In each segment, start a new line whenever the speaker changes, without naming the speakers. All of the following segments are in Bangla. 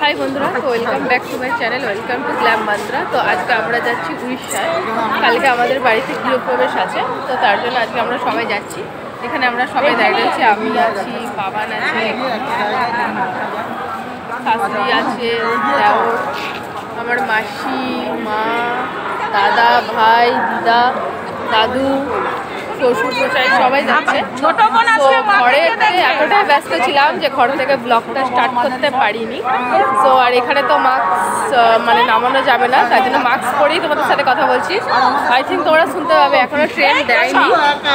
हाय बंधुरा तो welcome back to my channel welcome to glam mantra. तो आज के আমরা যাচ্ছি উড়িষ্যায়। কালকে আমাদের বাড়িতে গৃহপ্রবেশ আছে, তো তার জন্য আজকে আমরা সবাই যাচ্ছি। এখানে আমরা সবাই দাঁড়িয়ে রয়েছি, আমি আছি, বাবান আছে, শাশুড়ি আছে, দেওর, আমার মাসি, মা, দাদা, ভাই, দিদা, দাদু, শ্বশুর মশাই সবাই যাচ্ছে। তো ঘরে এতটাই ব্যস্ত ছিলাম যে ঘর থেকে ব্লগটা স্টার্ট করতে পারিনি। তো আর এখানে তো মাস্ক মানে নামানো যাবে না, তার জন্য মাস্ক পরেই তোমাদের সাথে কথা বলছি। আই থিঙ্ক তোমরা শুনতে পাবে, এখনো ট্রেন দেয়নি।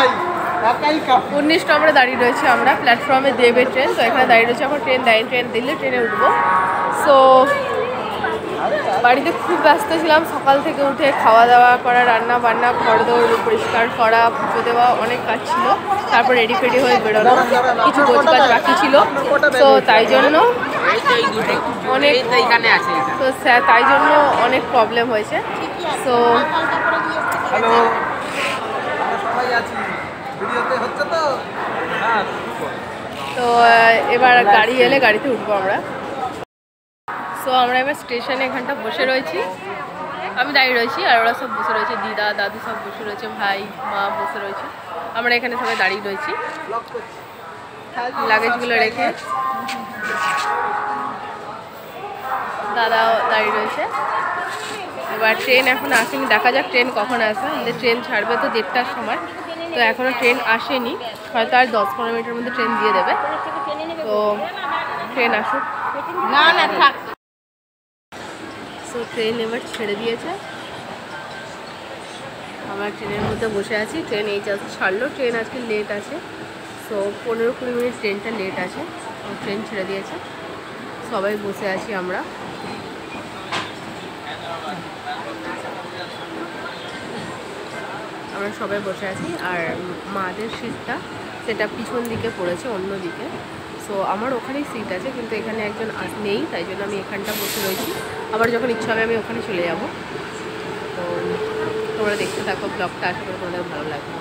19 নম্বরে দাঁড়িয়ে রয়েছে আমরা, প্ল্যাটফর্মে দেবে ট্রেন। তো এখানে দাঁড়িয়ে রয়েছে, এখন ট্রেন দেয়নি, ট্রেন দিলে ট্রেনে উঠবো। সো বাড়িতে খুব ব্যস্ত ছিলাম, সকাল থেকে উঠে খাওয়া দাওয়া করা, রান্না বান্না, ঘর দৌড় পরিষ্কার করা, পুজো দেওয়া, অনেক কাজ ছিল। তারপর রেডি ফেডি হয়ে বেরোনো, কিছু গোছ কাজ বাকি ছিল। তো তাই জন্য অনেক প্রবলেম হয়েছে। তো তো এবার গাড়ি এলে গাড়িতে উঠবো আমরা। সো আমরা এবার স্টেশনে এখানটা বসে রয়েছি, আমি দাঁড়িয়ে রয়েছি আর ওরা সব বসে রয়েছে, দিদা দাদু সব বসে রয়েছে, ভাই মা বসে রয়েছে, আমরা এখানে সবাই দাঁড়িয়ে রয়েছি লাগেজগুলো রেখে। দাদাও দাঁড়িয়ে রয়েছে। এবার ট্রেন এখন আসেনি, দেখা যাক ট্রেন কখন আসে। ট্রেন ছাড়বে তো 1:30টার সময়, তো এখনও ট্রেন আসেনি, হয়তো আর 10-15 মিনিটের মধ্যে ট্রেন দিয়ে দেবে। তো ট্রেন আসুক। না না থাক। তো ট্রেন এবার ছেড়ে দিয়েছে, আমরা ট্রেনের মধ্যে বসে আছি। ট্রেন এই জাস্ট ছাড়লো, ট্রেন আজকে লেট আছে। সো 15-20 মিনিট ট্রেনটা লেট আছে। ট্রেন ছেড়ে দিয়েছে, সবাই বসে আছি আমরা। আমরা সবাই বসে আছি আর মাদের সিটটা সেটা পিছন দিকে পড়েছে, অন্য দিকে। সো আমার ওখানেই সিট আছে, কিন্তু এখানে একজন নেই, তাই জন্য আমি এখানটা বসে রয়েছি। আবার যখন ইচ্ছা হবে আমি ওখানে চলে যাব। তো তোমরা দেখতে থাকো ব্লগটা, আশা করি তোমাদের ভালো লাগবে।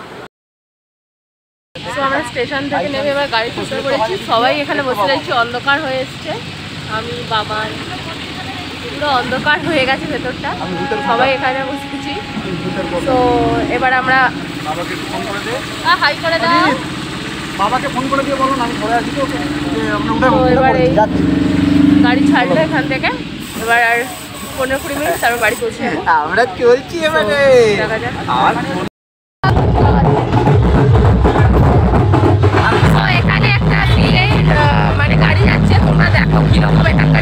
তো আমরা স্টেশন থেকে নেমে এবার গাড়ি বসে পড়েছি, সবাই এখানে বসে রয়েছি। অন্ধকার হয়ে এসছে, আমি বাবান পুরো অন্ধকার হয়ে গেছে ভেতরটা, সবাই এখানে বসেছি। তো এবার আমরা হাই করে দাও,
বাবাকে ফোন করে দিয়ে বলুন আমি ঘরে আসি।
তো এবার এই গাড়ি ছাড়লো এখান থেকে, এবার আর 15-20 মিনিট তারপর বাড়ি পৌঁছে
আমরা চলছি এবারে।
দেখা যাক। এখানে একটা মানে গাড়ি যাচ্ছে, তোমরা দেখো কিরকম এখানটা।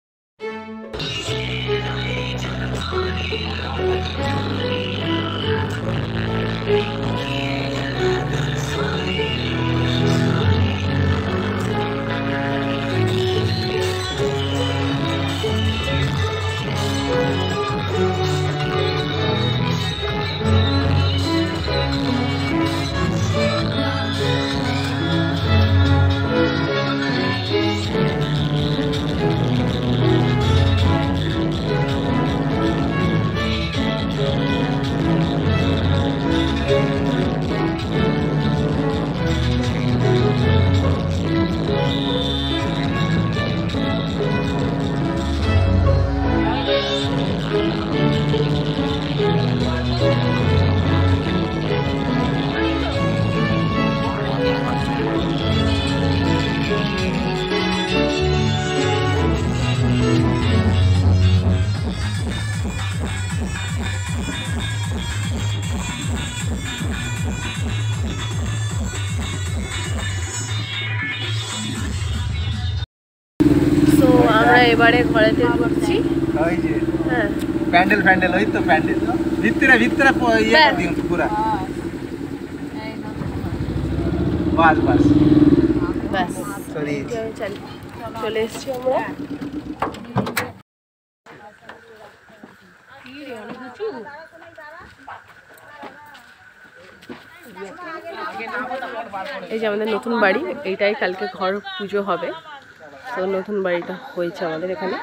এবারে ঘরেতে ঢুকছি।
ওই যে
হ্যাঁ
প্যান্ডেল প্যান্ডেল, ওই তো প্যান্ডেল ভিতরে ভিতরে ইয়ে করে দিন পুরো। বাস বাস
বাস সরি চলে এসেছি আমরা। এই যে আমাদের নতুন বাড়ি, এইটাই কালকে ঘর পুজো হবে। তো নতুন বাড়িটা হয়েছে আমাদের এখানে।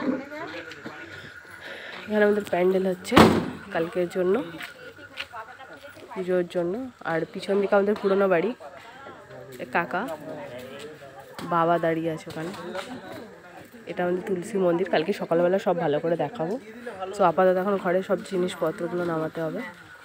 এখানে আমাদের প্যান্ডেল হচ্ছে কালকের জন্য, পুজোর জন্য। আর পিছন দিকে আমাদের পুরনো বাড়ি, কাকা বাবা দাঁড়িয়ে আছে ওখানে। এটা আমাদের তুলসী মন্দির, কালকে সকালবেলা সব ভালো করে দেখাবো। সো আপাতত এখন ঘরে সব জিনিসপত্রগুলো নামাতে হবে।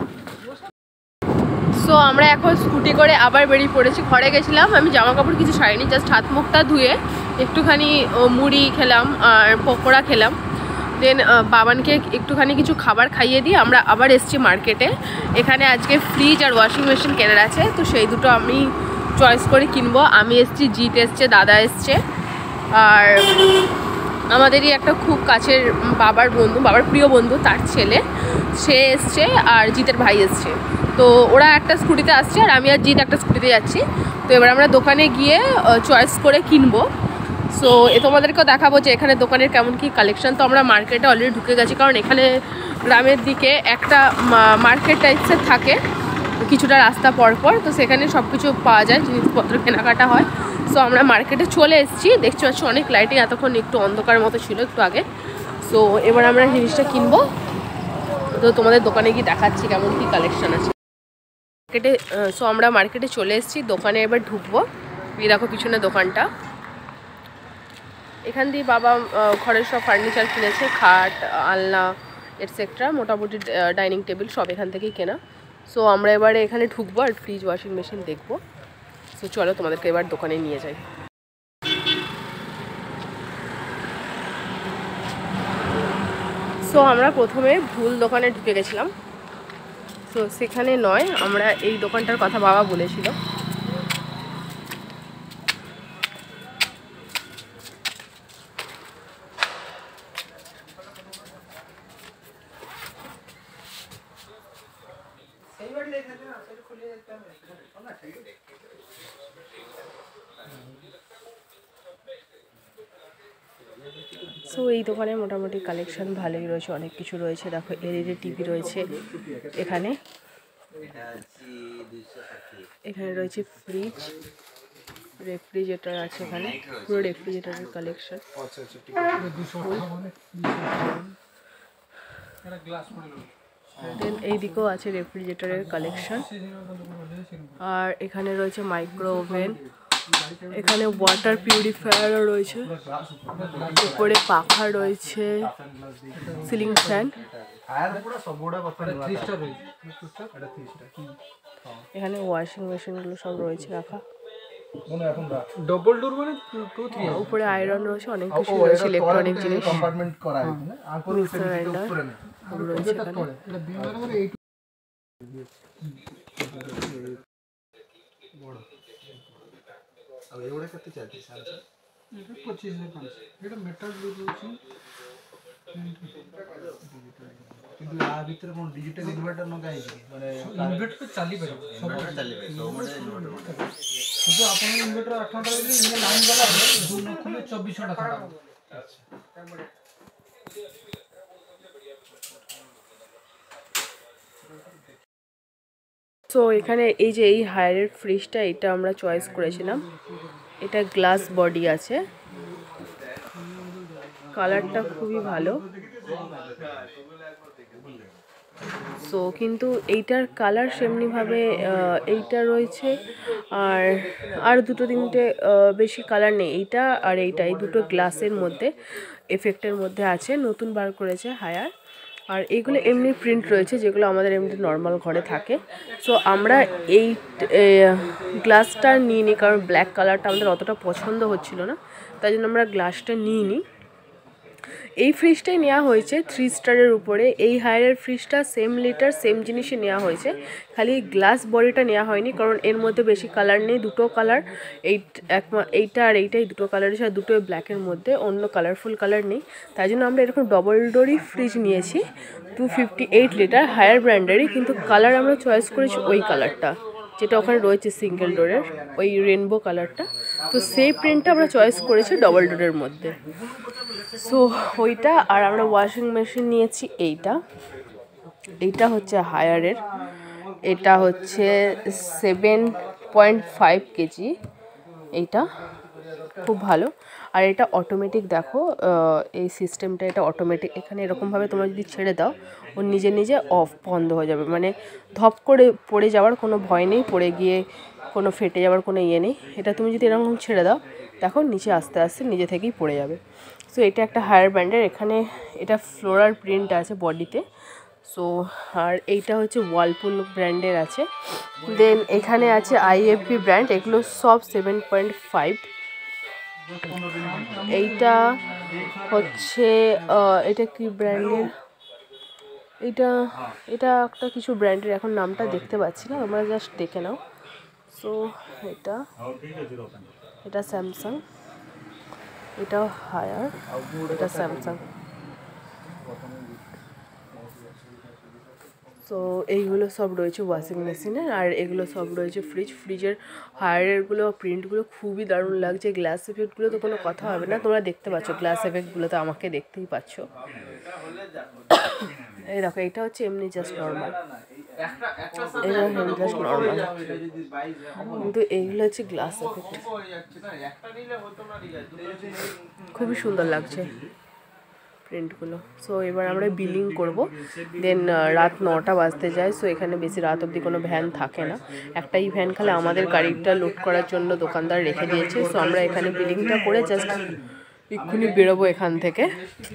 সো আমরা এখন স্কুটি করে আবার বেরিয়ে পড়েছি। ঘরে গেছিলাম, আমি জামা কাপড় কিছু ছাড়িনি, জাস্ট হাত মুখটা ধুয়ে একটুখানি মুড়ি খেলাম আর পকোড়া খেলাম। দেন বাবানকে একটুখানি কিছু খাবার খাইয়ে দিয়ে আমরা আবার এসেছি মার্কেটে। এখানে আজকে ফ্রিজ আর ওয়াশিং মেশিন কেনার আছে, তো সেই দুটো আমি চয়েস করে কিনবো। আমি এসেছি, জিৎ এসছে, দাদা এসছে, আর আমাদেরই একটা খুব কাছের বাবার বন্ধু, বাবার প্রিয় বন্ধু, তার ছেলে, সে এসছে, আর জিতের ভাই এসছে। তো ওরা একটা স্কুটিতে আসছে আর আমি আর জিৎ একটা স্কুটিতে যাচ্ছি। তো এবার আমরা দোকানে গিয়ে চয়েস করে কিনবো। সো তোমাদেরকেও দেখাবো যে এখানে দোকানের কেমন কি কালেকশন। তো আমরা মার্কেটে অলরেডি ঢুকে গেছি, কারণ এখানে গ্রামের দিকে একটা মার্কেট টাইপসের থাকে কিছুটা রাস্তা পরপর, তো সেখানে সব কিছু পাওয়া যায়, জিনিসপত্র কেনাকাটা হয়। সো আমরা মার্কেটে চলে এসেছি, দেখতে পাচ্ছি অনেক লাইটিং, এতক্ষণ একটু অন্ধকার মতো ছিল একটু আগে। সো এবার আমরা জিনিসটা কিনবো, তো তোমাদের দোকানে গিয়ে দেখাচ্ছি কেমন কি কালেকশন আছে মার্কেটে। সো আমরা মার্কেটে চলে এসেছি, দোকানে এবার ঢুকবো। এই দেখো পিছনে দোকানটা, এখান দিয়ে বাবা ঘরের সব ফার্নিচার কিনেছে, খাট, আলনা এটসেট্রা, মোটামুটি ডাইনিং টেবিল সব এখান থেকেই কেনা। সো আমরা এবারে এখানে ঢুকবো আর ফ্রিজ ওয়াশিং মেশিন দেখবো। সো চলো তোমাদেরকে এবার দোকানে নিয়ে যাই। সো আমরা প্রথমে ভুল দোকানে ঢুকে গেছিলাম, তো সেখানে নয়, আমরা এই দোকানটার কথা বাবা বলেছিল। সো এই দোকানে মোটামুটি কালেকশন ভালোই রয়েছে, অনেক কিছু রয়েছে। দেখো এলইডি টিভি রয়েছে এখানে, এখানে রয়েছে ফ্রিজ, রেফ্রিজারেটর আছে এখানে, পুরো রেফ্রিজারেটরের কালেকশন। দেন এই দিকেও আছে রেফ্রিজারেটরের কালেকশন, আর এখানে রয়েছে মাইক্রো ওভেন, এখানে ওয়াটার পিউরিফায়ারও রয়েছে, উপরে পাখা রয়েছে, সিলিং ফ্যান, এখানে ওয়াশিং মেশিনগুলো সব রয়েছে রাখা, উপরে আয়রন রয়েছে, অনেক কিছু রয়েছে ইলেকট্রনিক জিনিস, মিক্সার গ্রাইন্ডার রয়েছে এখানে।
ଏଗୁଡ଼ା କେତେ ଚାଲିଛି ସାର୍?
এটা 25,500 এটা মেଟାল ব্লୁ ରହୁଛି
କିନ୍ତୁ ଆ ଭିତରେ କ'ଣ ଡିଜିଟାଲ ଇନଭର୍ଟର ନଗା ହେଇଛି ମାନେ
ଇନଭର୍ଟର ଚାଲି ପାରିବ
ସବୁବେଳେ ଚାଲିବେ ସବୁବେଳେ ଇନଭର୍ଟର
କିନ୍ତୁ ଆପଣ ଇନଭର୍ଟର 8 ଘଣ୍ଟା ଦେଲେ ଇଏ ଲାଇନ ଗଲା ପରେ ଜୁନ ଖୁଲେ 24 ଘଣ୍ଟା ଥଣ୍ଡା ହେବ।
ଆଚ୍ଛା
সো এখানে এই যে এই হায়ারের ফ্রিজটা, এটা আমরা চয়েস করেছিলাম। এটা গ্লাস বডি আছে, কালারটা খুবই ভালো। সো কিন্তু এইটার কালার সেমনিভাবে এইটা রয়েছে, আর দুটো তিনটে বেশি কালার নেই, এইটা আর এইটা, এই দুটো গ্লাসের মধ্যে এফেক্টের মধ্যে আছে, নতুন বার করেছে হায়ার। আর এইগুলো এমনি প্রিন্ট রয়েছে, যেগুলো আমাদের এমনি নর্মাল ঘরে থাকে। সো আমরা এই গ্লাসটা নিইনি, কারণ ব্ল্যাক কালারটা আমাদের অতটা পছন্দ হচ্ছিল না, তাই জন্য আমরা গ্লাসটা নিইনি। এই ফ্রিজটাই নেওয়া হয়েছে 3 স্টারের উপরে। এই হায়ারের ফ্রিজটা সেম লিটার সেম জিনিসই নেওয়া হয়েছে, খালি গ্লাস বডিটা নেওয়া হয়নি, কারণ এর মধ্যে বেশি কালার নেই, দুটো কালার, এইটা আর এইটাই দুটো কালার আছে, আর দুটোই ব্ল্যাকের মধ্যে, অন্য কালারফুল কালার নেই। তাই জন্য আমরা এরকম ডবল ডোরই ফ্রিজ নিয়েছি, 258 লিটার হায়ার ব্র্যান্ডেরই, কিন্তু কালার আমরা চয়েস করেছি ওই কালারটা যেটা ওখানে রয়েছে সিঙ্গেল ডোরের, ওই রেনবো কালারটা। তো সেই প্রিন্টটা আমরা চয়েস করেছি ডবল ডোরের মধ্যে। সো ওইটা, আর আমরা ওয়াশিং মেশিন নিয়েছি এইটা হচ্ছে হায়ারের, এটা হচ্ছে 7.5 কেজি, এইটা খুব ভালো। আর এটা অটোমেটিক, দেখো এই সিস্টেমটা, এটা অটোমেটিক, এখানে এরকমভাবে তোমরা যদি ছেড়ে দাও ও নিজে নিজে অফ বন্ধ হয়ে যাবে, মানে ধপ করে পড়ে যাওয়ার কোনো ভয় নেই, পড়ে গিয়ে কোনো ফেটে যাওয়ার কোনো ইয়ে নেই। এটা তুমি যদি এরকম ছেড়ে দাও দেখো নিচে আস্তে আস্তে নিজে থেকেই পড়ে যাবে। সো এটা একটা হায়ার ব্র্যান্ডের, এখানে এটা ফ্লোরাল প্রিন্ট আছে বডিতে। সো আর এইটা হচ্ছে ওয়ালপুল ব্র্যান্ডের আছে। দেন এখানে আছে IFB ব্র্যান্ড, এগুলো সব 7.5। এইটা হচ্ছে এটা কি ব্র্যান্ডের, এটা একটা কিছু ব্র্যান্ডের, এখন নামটা দেখতে পাচ্ছি না, তোমরা জাস্ট দেখে নাও। সো এটা স্যামসাং, এটা হায়ার, এটা স্যামসাং। সো এইগুলো সব রয়েছে ওয়াশিং মেশিনের, আর এগুলো সব রয়েছে ফ্রিজের হায়ারেরগুলো প্রিন্টগুলো খুবই দারুণ লাগছে। গ্লাস এফেক্টগুলো তো কোনো কথা হবে না, তোমরা দেখতে পাচ্ছ গ্লাস এফেক্টগুলো তো আমাকে দেখতেই পাচ্ছ। এই দেখো এটা হচ্ছে এমনি জাস্ট নর্মাল, জাস্ট নর্মাল, কিন্তু এইগুলো হচ্ছে গ্লাস এফেক্ট, খুবই সুন্দর লাগছে প্রিন্টগুলো। সো এবার আমরা বিলিং করব। দেন রাত 9টা বাজতে যায়। সো এখানে বেশি রাত অবধি কোনো ভ্যান থাকে না, একটাই ভ্যান খালি আমাদের গাড়িটা লোড করার জন্য দোকানদার রেখে দিয়েছে। সো আমরা এখানে বিলিংটা করে জাস্ট এক্ষুনি বেরোবো এখান থেকে।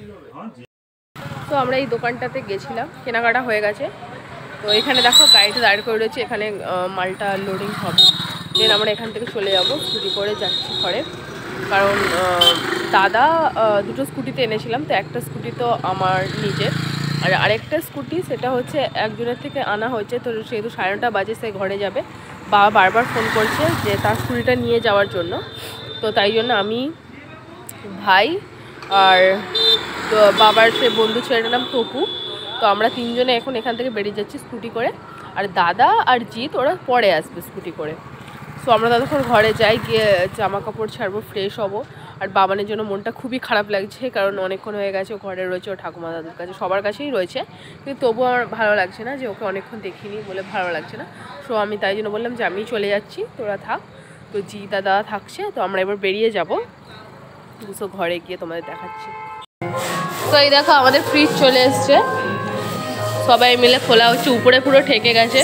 তো আমরা এই দোকানটাতে গেছিলাম, কেনাকাটা হয়ে গেছে। তো এখানে দেখো গাড়িটা দাঁড় করে রয়েছে, এখানে মালটা লোডিং হবে। দেন আমরা এখান থেকে চলে যাবো, স্কুটি করে যাচ্ছি ঘরে, কারণ দাদা দুটো স্কুটিতে এনেছিলাম, তো একটা স্কুটি তো আমার নিজের, আর আরেকটা স্কুটি সেটা হচ্ছে একজনের থেকে আনা হয়েছে। তো সেহেতু 9:30 বাজে সে ঘরে যাবে, বাবা বারবার ফোন করছে যে তার স্কুটিটা নিয়ে যাওয়ার জন্য। তো তাই জন্য আমি, ভাই আর বাবার সে বন্ধু ছেলেটার নাম টপু, তো আমরা 3 জনে এখন এখান থেকে বেরিয়ে যাচ্ছি স্কুটি করে। আর দাদা আর জিৎ ওরা পরে আসবে স্কুটি করে। সো আমরা ততক্ষণ ঘরে যাই, গিয়ে জামা কাপড় ছাড়বো, ফ্রেশ হবো। আর বাবানের জন্য মনটা খুবই খারাপ লাগছে, কারণ অনেকক্ষণ হয়ে গেছে ও ঘরে রয়েছে, ও ঠাকুমা দাদুর কাছে সবার কাছেই রয়েছে, কিন্তু তবুও আমার ভালো লাগছে না যে ওকে অনেকক্ষণ দেখিনি বলে ভালো লাগছে না। সো আমি তাই জন্য বললাম যে আমি চলে যাচ্ছি, তোরা থাক। তো জি দাদা থাকছে, তো আমরা এবার বেরিয়ে যাব। সো ঘরে গিয়ে তোমাদের দেখাচ্ছি। তো এই দেখো আমাদের ফ্রিজ চলে এসছে, সবাই মিলে খোলা হচ্ছে, উপরে পুরো ঠেকে গেছে,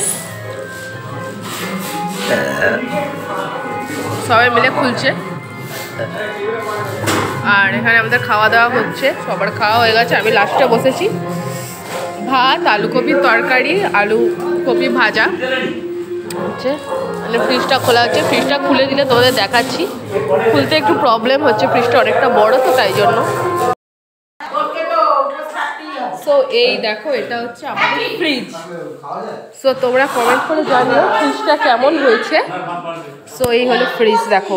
সবাই মিলে খুলছে। আর এখানে আমাদের খাওয়া দাওয়া হচ্ছে, সবার খাওয়া হয়ে গেছে, আমি লাস্টে বসেছি। ভাত, আলু কপির তরকারি, আলু কপি ভাজা হচ্ছে। মানে ফ্রিজটা খোলা হচ্ছে, ফ্রিজটা খুলে দিলে তোমাদের দেখাচ্ছি। খুলতে একটু প্রবলেম হচ্ছে, ফ্রিজটা অনেকটা বড় তো তাই জন্য। সো এই দেখো এটা হচ্ছে আমাদের ফ্রিজ। সো তোমরা কমেন্ট করে জানিও ফ্রিজটা কেমন হয়েছে। সো এই হলো ফ্রিজ, দেখো।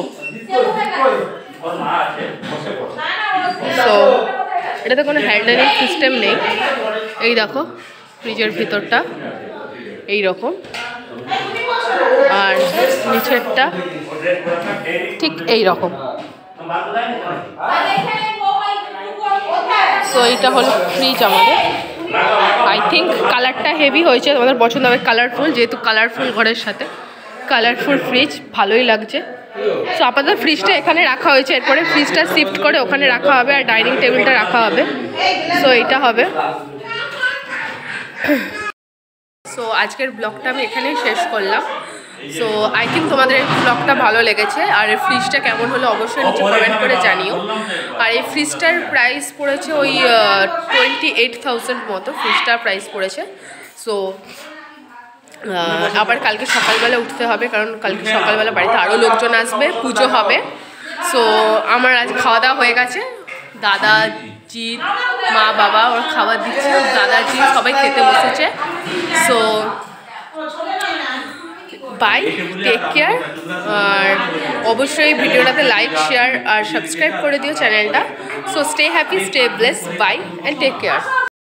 সো এটাতে কোনো হ্যান্ডেলিং সিস্টেম নেই। এই দেখো ফ্রিজের ভিতরটা এই রকম, আর নিচেরটা ঠিক এই রকম। সো এইটা হলো ফ্রিজ আমাদের। আই থিঙ্ক কালারটা হেভি হয়েছে, তোমাদের পছন্দ হবে, কালারফুল, যেহেতু কালারফুল ঘরের সাথে কালারফুল ফ্রিজ ভালোই লাগছে। সো আপাতত ফ্রিজটা এখানে রাখা হয়েছে, এরপরে ফ্রিজটা শিফট করে ওখানে রাখা হবে, আর ডাইনিং টেবিলটা রাখা হবে। সো এইটা হবে। সো আজকের ব্লগটা আমি এখানেই শেষ করলাম। সো আই থিঙ্ক তোমাদের এই ব্লগটা ভালো লেগেছে, আর এই ফ্রিজটা কেমন হলো অবশ্যই নিচে কমেন্ট করে জানিও। আর এই ফ্রিজটার প্রাইস পড়েছে ওই 28,000 মতো ফ্রিজটার প্রাইস পড়েছে। সো আবার কালকে সকালবেলা উঠতে হবে, কারণ কালকে সকালবেলা বাড়িতে আরও লোকজন আসবে, পুজো হবে। সো আমার আজ খাওয়া দাওয়া হয়ে গেছে, দাদা জিৎ মা বাবা ওর খাবার দিচ্ছে, দাদা জিৎ সবাই খেতে বসেছে। So bye, take care. আর অবশ্যই ভিডিওটাতে লাইক, শেয়ার আর সাবস্ক্রাইব করে দিও চ্যানেলটা। So stay happy, stay bless, bye and take care.